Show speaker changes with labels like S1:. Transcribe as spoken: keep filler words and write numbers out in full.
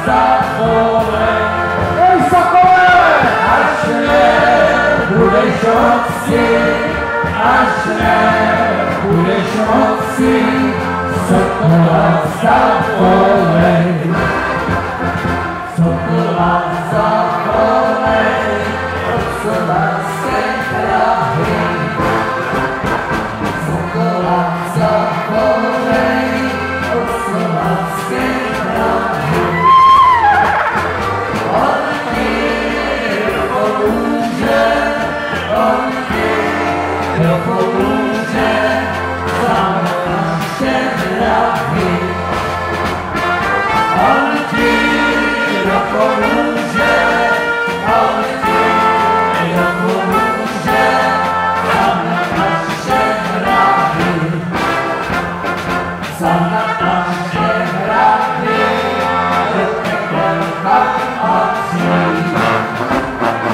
S1: zavolej. Ej, Sokole! Až nebudeš moci, až nebudeš moci, Sokola zavolej. Sokola zavolej, od Slovenské Prahy. Sokola zavolej, od Slovenské Prahy. On ti pomůže, on ti pomůže, za naše vrahy. On ti pomůže, on ti pomůže, za naše vrahy. Za naše vrahy, do pekel patří.